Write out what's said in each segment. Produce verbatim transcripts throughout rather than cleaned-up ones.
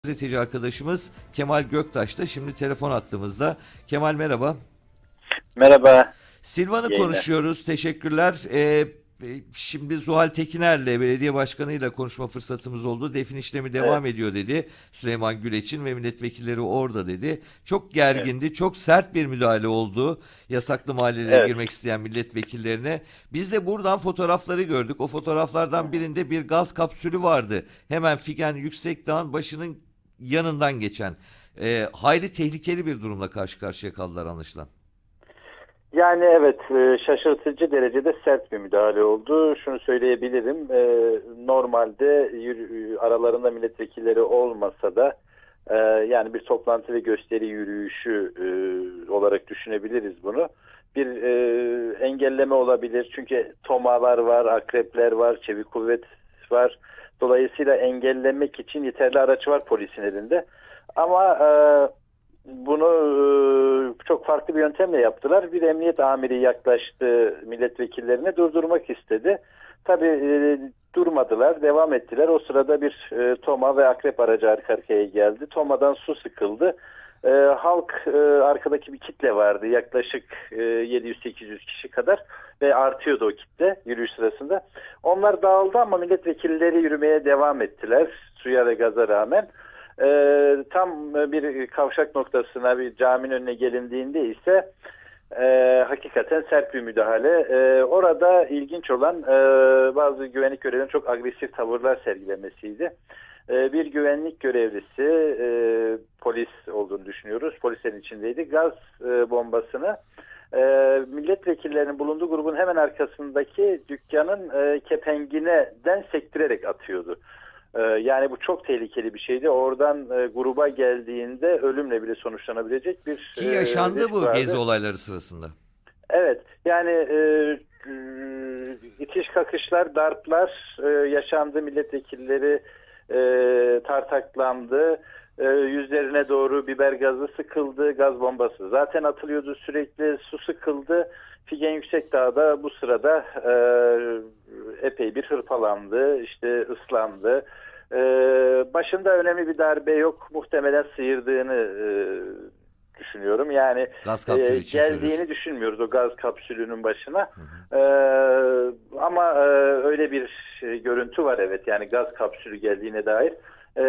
Gazeteci arkadaşımız Kemal Göktaş da şimdi telefon attığımızda. Kemal merhaba. Merhaba. Silvan'ı konuşuyoruz. Teşekkürler. Ee, şimdi Zuhal Tekiner'le belediye başkanıyla konuşma fırsatımız oldu. Defin işlemi devam evet. ediyor dedi. Süleyman Güleç'in ve milletvekilleri orada dedi. Çok gergindi. Evet. Çok sert bir müdahale oldu. Yasaklı mahallelere evet. girmek isteyen milletvekillerine. Biz de buradan fotoğrafları gördük. O fotoğraflardan birinde bir gaz kapsülü vardı. Hemen Figen Yüksekdağ'ın başının yanından geçen. E, hayli tehlikeli bir durumla karşı karşıya kaldılar anlaşılan. Yani evet, şaşırtıcı derecede sert bir müdahale oldu. Şunu söyleyebilirim, normalde aralarında milletvekilleri olmasa da yani bir toplantı ve gösteri yürüyüşü olarak düşünebiliriz bunu. Bir engelleme olabilir çünkü tomalar var, akrepler var, çevik kuvvet var. Dolayısıyla engellemek için yeterli araç var polisin elinde. Ama bunu çok farklı bir yöntemle yaptılar. Bir emniyet amiri yaklaştı milletvekillerine, durdurmak istedi. Tabii e, durmadılar, devam ettiler. O sırada bir e, Toma ve akrep aracı arka arkaya geldi. Toma'dan su sıkıldı. E, halk e, arkadaki bir kitle vardı. Yaklaşık e, yedi yüz sekiz yüz kişi kadar ve artıyordu o kitle yürüyüş sırasında. Onlar dağıldı ama milletvekilleri yürümeye devam ettiler suya ve gaza rağmen. Ee, tam bir kavşak noktasına, bir caminin önüne gelindiğinde ise e, hakikaten sert bir müdahale. E, orada ilginç olan e, bazı güvenlik görevlilerinin çok agresif tavırlar sergilemesiydi. E, bir güvenlik görevlisi, e, polis olduğunu düşünüyoruz, polislerin içindeydi, gaz e, bombasını e, milletvekillerinin bulunduğu grubun hemen arkasındaki dükkanın e, kepenginden sektirerek atıyordu. Yani bu çok tehlikeli bir şeydi. Oradan e, gruba geldiğinde ölümle bile sonuçlanabilecek bir Ki yaşandı e, bu vardı. gezi olayları sırasında. Evet. Yani e, e, itiş kakışlar, darplar e, yaşandı. Milletvekilleri e, tartaklandı. E, yüzlerine doğru biber gazı sıkıldı. Gaz bombası zaten atılıyordu sürekli. Su sıkıldı. Figen Yüksekdağ'da bu sırada e, epey bir hırpalandı, işte ıslandı. E, başında önemli bir darbe yok, muhtemelen sıyırdığını e, düşünüyorum. Yani gaz kapsülü e, için geldiğini söylüyorsun. düşünmüyoruz o gaz kapsülünün başına. Hı hı. E, ama e, öyle bir şey, görüntü var evet, yani gaz kapsülü geldiğine dair. E,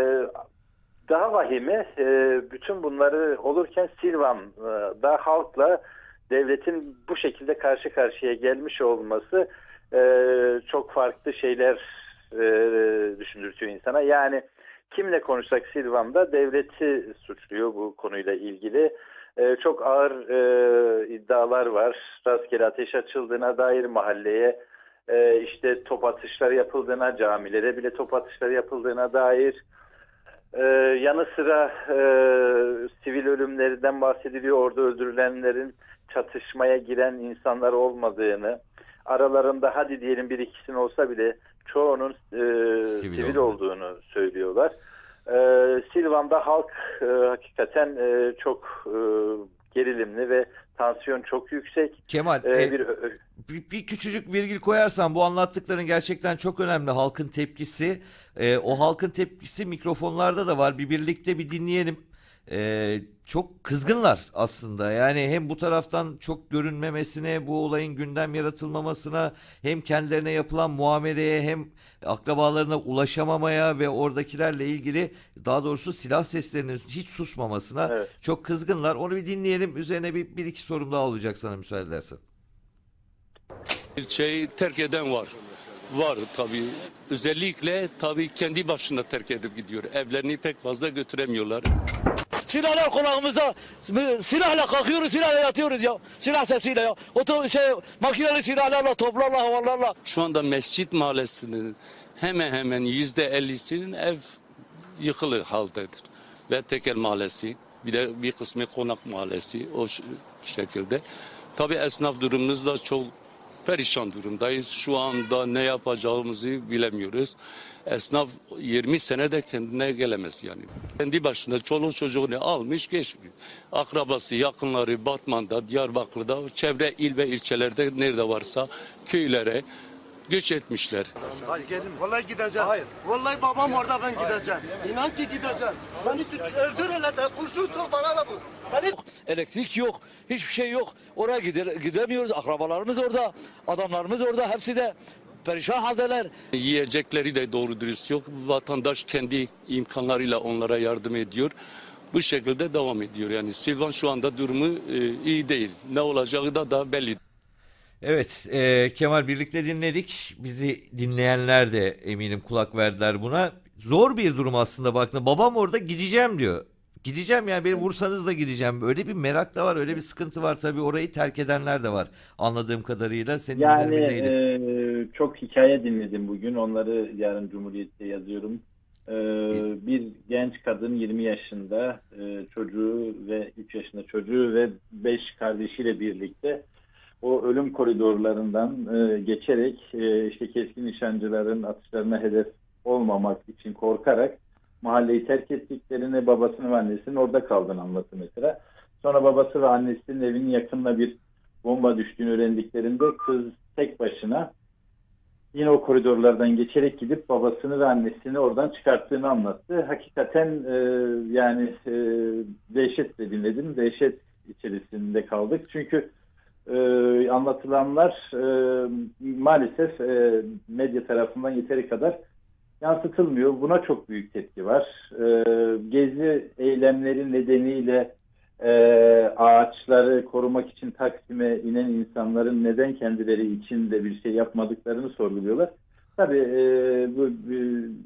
daha vahimi e, bütün bunları olurken Silvan'da halkla devletin bu şekilde karşı karşıya gelmiş olması e, çok farklı şeyler e, düşündürtüyor insana. Yani kimle konuşsak Silvan'da devleti suçluyor bu konuyla ilgili. E, çok ağır e, iddialar var. Rastgele ateş açıldığına dair, mahalleye e, işte top atışları yapıldığına, camilere bile top atışları yapıldığına dair. Ee, yanı sıra e, sivil ölümlerinden bahsediliyor. Orada öldürülenlerin çatışmaya giren insanlar olmadığını, aralarında hadi diyelim bir ikisinin olsa bile çoğunun e, sivil, sivil olduğunu söylüyorlar. E, Silvan'da halk e, hakikaten e, çok e, gerilimli ve tansiyon çok yüksek. Kemal, ee, e, bir, bir, bir küçücük virgül koyarsan bu anlattıkların gerçekten çok önemli. Halkın tepkisi, e, o halkın tepkisi mikrofonlarda da var. Bir birlikte bir dinleyelim. E, çok kızgınlar aslında. Yani hem bu taraftan çok görünmemesine, bu olayın gündem yaratılmamasına, hem kendilerine yapılan muameleye, hem akrabalarına ulaşamamaya ve oradakilerle ilgili, daha doğrusu silah seslerinin hiç susmamasına evet. çok kızgınlar. Onu bir dinleyelim. Üzerine bir, bir iki sorum daha olacak sana müsaade edersen. İlçeyi terk eden var. Var tabii. Özellikle tabii kendi başına terk edip gidiyor. Evlerini pek fazla götüremiyorlar. Silahlar kulağımıza, silahla kalkıyoruz, silahla yatıyoruz ya. Silah sesiyle ya. O şey, makineli silahlarla, toplarla, havalarla. Şu anda Mescit Mahallesi'nin hemen hemen yüzde ellisinin ev yıkılı haldedir. Ve Tekel Mahallesi, bir de bir kısmı Konak Mahallesi o şekilde. Tabii esnaf durumumuz da çok perişan durumdayız. Şu anda ne yapacağımızı bilemiyoruz. Esnaf yirmi senede kendine gelemez yani. Kendi başına çoluk çocuğunu almış geçmiyor. Akrabası, yakınları Batman'da, Diyarbakır'da, çevre il ve ilçelerde nerede varsa köylere göç etmişler. Hayır gelin. Vallahi gideceğim. Hayır. Vallahi babam orada ben gideceğim. İnan ki gideceğim. Beni tut, öldürürler sen kurşun sok bana da bu. Beni... Elektrik yok, hiçbir şey yok. Oraya gider, gidemiyoruz. Akrabalarımız orada, adamlarımız orada. Hepsi de perişan haldeler. Yiyecekleri de doğru dürüst yok. Vatandaş kendi imkanlarıyla onlara yardım ediyor. Bu şekilde devam ediyor. Yani Silvan şu anda durumu e, iyi değil. Ne olacağı da da belli. Evet, e, Kemal, birlikte dinledik. Bizi dinleyenler de eminim kulak verdiler buna. Zor bir durum aslında baktığında. Babam orada gideceğim diyor. Gideceğim, yani beni vursanız da gideceğim. Öyle bir merak da var, öyle bir sıkıntı var. Tabii orayı terk edenler de var anladığım kadarıyla. Senin Yani üzerindeydi. e, çok hikaye dinledim bugün. Onları yarın Cumhuriyet'te yazıyorum. E, bir genç kadın yirmi yaşında e, çocuğu ve üç yaşında çocuğu ve beş kardeşiyle birlikte o ölüm koridorlarından e, geçerek e, işte keskin nişancıların atışlarına hedef olmamak için korkarak mahalleyi terk ettiklerini, babasının ve annesinin orada kaldığını anlattı mesela. Sonra babası ve annesinin evinin yakınına bir bomba düştüğünü öğrendiklerinde kız tek başına yine o koridorlardan geçerek gidip babasını ve annesini oradan çıkarttığını anlattı. Hakikaten e, yani e, dehşetle dinledim. Dehşet içerisinde kaldık. Çünkü e, anlatılanlar e, maalesef e, medya tarafından yeteri kadar yansıtılmıyor. Buna çok büyük tepki var. E, gezi eylemleri nedeniyle e, ağaçları korumak için Taksim'e inen insanların neden kendileri için de bir şey yapmadıklarını sorguluyorlar. Tabii e, bu e,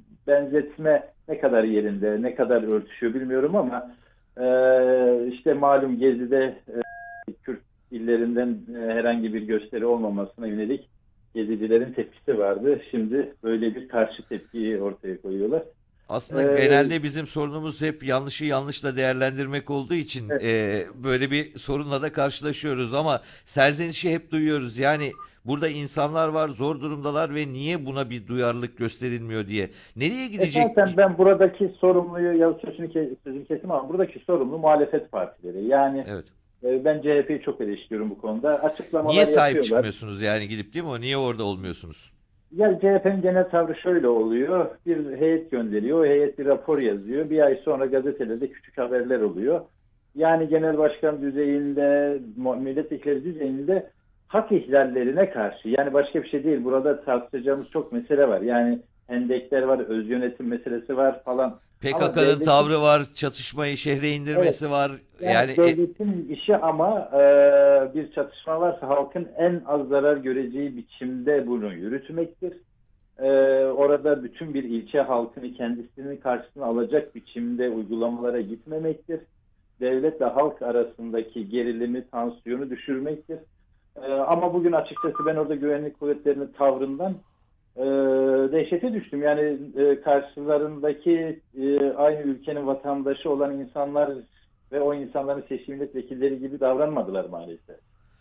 benzetme ne kadar yerinde, ne kadar örtüşüyor bilmiyorum ama e, işte malum Gezi'de e, Kürt illerinden e, herhangi bir gösteri olmamasına yönelik gezicilerin tepkisi vardı. Şimdi böyle bir karşı tepkiyi ortaya koyuyorlar. Aslında Ee, genelde bizim sorunumuz hep yanlışı yanlışla değerlendirmek olduğu için Evet. e, böyle bir sorunla da karşılaşıyoruz ama serzenişi hep duyuyoruz. Yani burada insanlar var, zor durumdalar ve niye buna bir duyarlılık gösterilmiyor diye. Nereye gidecek? Esasen ben buradaki sorumluyu, ya sözünü, ke sözünü kesim ama buradaki sorumlu muhalefet partileri. Yani Evet. e, ben C H P'yi çok eleştiriyorum bu konuda. Açıklamalar Niye sahip yapıyorlar. çıkmıyorsunuz yani gidip, değil mi? O niye orada olmuyorsunuz? Ya C H P'nin genel tavrı şöyle oluyor. Bir heyet gönderiyor. O heyet bir rapor yazıyor. Bir ay sonra gazetelerde küçük haberler oluyor. Yani genel başkan düzeyinde, milletvekilleri düzeyinde hak ihlallerine karşı. Yani başka bir şey değil. Burada tartışacağımız çok mesele var. Yani hendekler var, öz yönetim meselesi var falan. P Ama K K'nın devletin- tavrı var, çatışmayı şehre indirmesi var. Yani, Yani, e, devletin işi ama e, bir çatışma varsa halkın en az zarar göreceği biçimde bunu yürütmektir. E, orada bütün bir ilçe halkını kendisinin karşısına alacak biçimde uygulamalara gitmemektir. Devletle halk arasındaki gerilimi, tansiyonu düşürmektir. E, ama bugün açıkçası ben orada güvenlik kuvvetlerinin tavrından e, dehşete düştüm. Yani e, karşılarındaki e, aynı ülkenin vatandaşı olan insanlar ve o insanların seçim milletvekilleri gibi davranmadılar maalesef.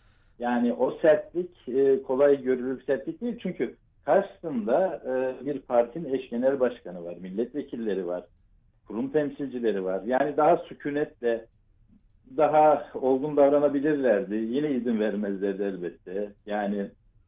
Yani o sertlik e, kolay görülür sertlik değil. Çünkü karşısında e, bir partinin eş genel başkanı var, milletvekilleri var, kurum temsilcileri var. Yani daha sükunetle, daha olgun davranabilirlerdi. Yine izin vermezlerdi elbette. Yani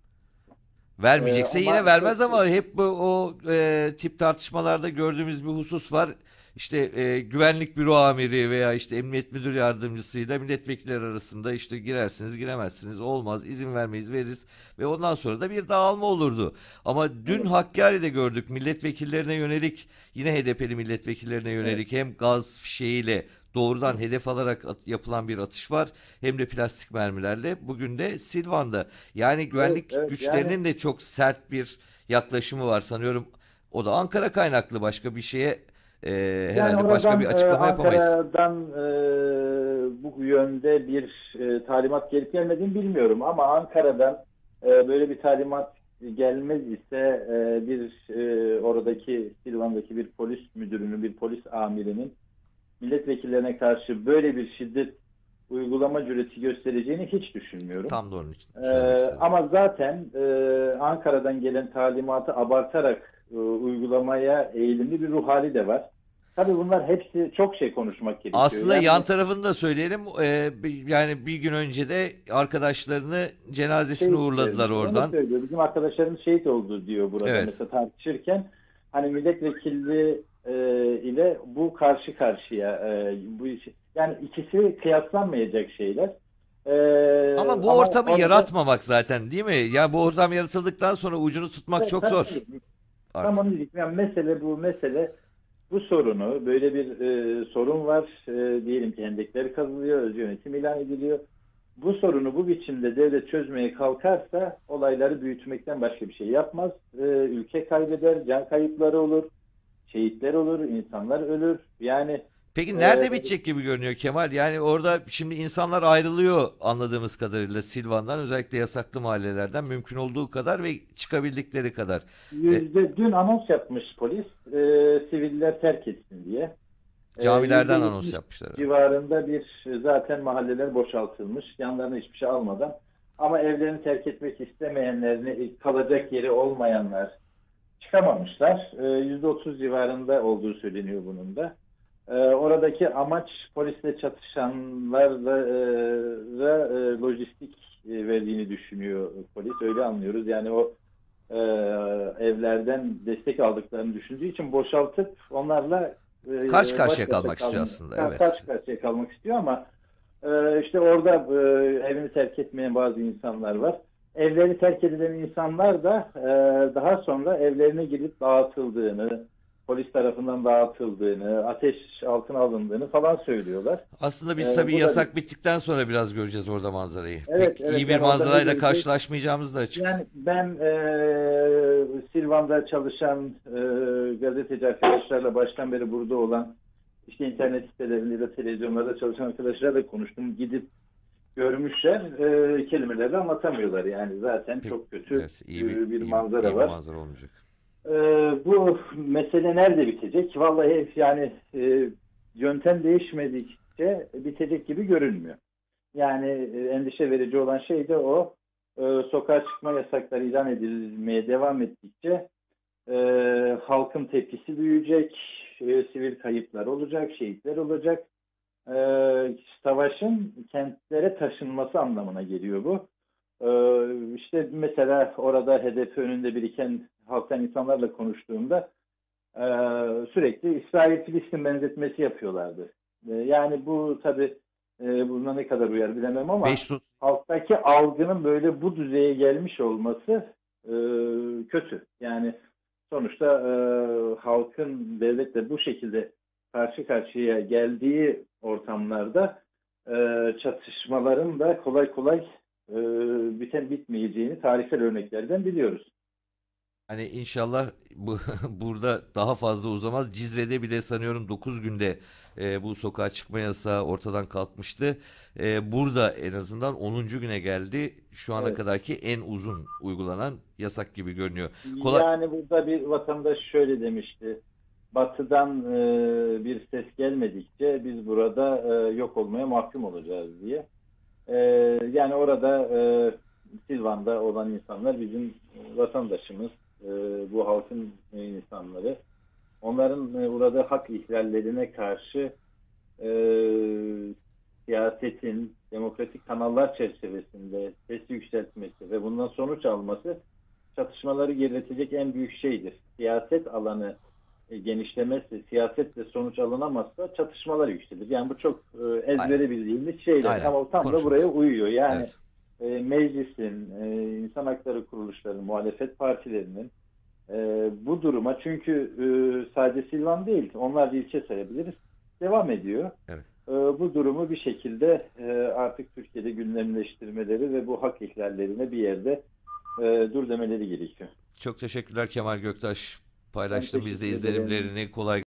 vermeyecekse Ee, yine ama vermez çok- ama hep bu o e, tip tartışmalarda gördüğümüz bir husus var. İşte e, güvenlik büro amiri veya işte emniyet müdür yardımcısıyla milletvekilleri arasında işte girersiniz, giremezsiniz, olmaz, izin vermeyiz, veririz ve ondan sonra da bir dağılma olurdu. Ama dün Hakkari'de gördük, milletvekillerine yönelik, yine H D P'li milletvekillerine yönelik hem gaz fişeğiyle doğrudan hedef alarak at- yapılan bir atış var, hem de plastik mermilerle. Bugün de Silvan'da. Yani güvenlik evet, güçlerinin yani- de çok sert bir yaklaşımı var sanıyorum. O da Ankara kaynaklı, başka bir şeye e, herhalde Yani başka oradan, bir açıklama e, yapamayız. Ankara'dan e, bu yönde bir e, talimat gelip gelmediğini bilmiyorum ama Ankara'dan e, böyle bir talimat gelmez ise e, bir e, oradaki Silvan'daki bir polis müdürünün, bir polis amirinin milletvekillerine karşı böyle bir şiddet uygulama cüreti göstereceğini hiç düşünmüyorum. Tam da onun için Ee, söylemek istedim. ama zaten e, Ankara'dan gelen talimatı abartarak e, uygulamaya eğilimli bir ruh hali de var. Tabii bunlar hepsi çok şey konuşmak gerekiyor. Aslında Yani- yan tarafını da söyleyelim. Ee, bir- yani bir gün önce de arkadaşlarını cenazesini Şey uğurladılar söylüyor, oradan. onu söylüyor. Bizim arkadaşlarımız şehit oldu diyor burada Evet. mesela tartışırken. Hani milletvekilliği e, ile bu karşı karşıya e, bu iş- yani ikisi kıyaslanmayacak şeyler. E, Ama bu ortamı orada- yaratmamak zaten, değil mi? Ya bu ortam yaratıldıktan sonra ucunu tutmak Evet, çok tabii. zor. Tam Artık. onu diyecektim. Yani mesele bu mesele bu sorunu böyle bir e, sorun var. E, diyelim ki hendekler kazılıyor, öz yönetim ilan ediliyor. Bu sorunu bu biçimde devlet çözmeye kalkarsa olayları büyütmekten başka bir şey yapmaz. E, ülke kaybeder, can kayıpları olur, şehitler olur, insanlar ölür. Yani Peki nerede Ee, bitecek gibi görünüyor Kemal? Yani orada şimdi insanlar ayrılıyor anladığımız kadarıyla Silvan'dan, özellikle yasaklı mahallelerden mümkün olduğu kadar ve çıkabildikleri kadar. yüzde dün anons yapmış polis e, siviller terk etsin diye. E, Camilerden yüzde anons yetmiş yapmışlar. Civarında bir zaten mahalleler boşaltılmış. Yanlarına hiçbir şey almadan. Ama evlerini terk etmek istemeyenler, kalacak yeri olmayanlar çıkamamışlar. E, yüzde otuz civarında olduğu söyleniyor bunun da. E, oradaki amaç polisle çatışanlarla e, ra, e, lojistik e, verdiğini düşünüyor polis. Öyle anlıyoruz. Yani o e, evlerden destek aldıklarını düşündüğü için boşaltıp onlarla e, Karşı karşıya baş başa kalmak istiyor kalmak- aslında, Ka- evet. Karşı karşıya kalmak istiyor ama e, işte orada e, evini terk etmeyen bazı insanlar var. Evleri terk edilen insanlar da e, daha sonra evlerine gidip dağıtıldığını, polis tarafından dağıtıldığını, ateş altına alındığını falan söylüyorlar. Aslında biz Ee, tabii bu da yasak bittikten sonra biraz göreceğiz orada manzarayı. Evet, Pek evet, iyi bir yani orada manzarayla ne göreceğiz? karşılaşmayacağımız da açık. Yani ben e, Silvan'da çalışan e, gazeteci arkadaşlarla baştan beri burada olan, işte internet sitelerinde de televizyonlarda çalışan arkadaşlarla konuştum. Gidip görmüşler, e, kelimelerle anlatamıyorlar. Yani zaten çok kötü Evet, iyi bir, e, bir iyi- manzara iyi bir var. manzara olmayacak. E, bu mesele nerede bitecek? Vallahi yani e, yöntem değişmedikçe bitecek gibi görünmüyor. Yani e, endişe verici olan şey de o. E, sokağa çıkma yasakları ilan edilmeye devam ettikçe e, halkın tepkisi büyüyecek, e, sivil kayıplar olacak, şehitler olacak. E, savaşın kentlere taşınması anlamına geliyor bu. E, işte mesela orada hedefi önünde biriken halktan insanlarla konuştuğumda e, sürekli İsrail-Filistin benzetmesi yapıyorlardı. E, yani bu tabii e, buna ne kadar uyar bilemem ama Beş su- halktaki algının böyle bu düzeye gelmiş olması e, kötü. Yani sonuçta e, halkın devletle bu şekilde karşı karşıya geldiği ortamlarda e, çatışmaların da kolay kolay e, biten bitmeyeceğini tarihsel örneklerden biliyoruz. Hani inşallah bu burada daha fazla uzamaz. Cizre'de bile sanıyorum dokuz günde e, bu sokağa çıkma yasağı ortadan kalkmıştı. E, burada en azından onuncu güne geldi. Şu ana Evet. kadarki en uzun uygulanan yasak gibi görünüyor. Kolay- Yani burada bir vatandaş şöyle demişti. Batı'dan e, bir ses gelmedikçe biz burada e, yok olmaya mahkum olacağız diye. E, yani orada e, Silvan'da olan insanlar bizim vatandaşımız, e, bu halkın e, insanları. Onların e, burada hak ihlallerine karşı e, siyasetin demokratik kanallar çerçevesinde ses yükseltmesi ve bundan sonuç alması çatışmaları geriletecek en büyük şeydir. Siyaset alanı e, genişlemezse, siyasetle sonuç alınamazsa çatışmalar yükselir. Yani bu çok e, ezbere Aynen. bildiğimiz şeyler. Aynen. Ama tam da Konuşuruz. buraya uyuyor. Yani Evet. e, meclisin, e, insan hakları kuruluşlarının, muhalefet partilerinin e, bu duruma, çünkü e, sadece Silvan değil, onlarca ilçe sayabiliriz, devam ediyor. Evet. E, bu durumu bir şekilde e, artık Türkiye'de gündemleştirmeleri ve bu hak ihlallerine bir yerde e, dur demeleri gerekiyor. Çok teşekkürler Kemal Göktaş. Paylaştın Ben bizde teşekkür ederim. izlenimlerini. Kolay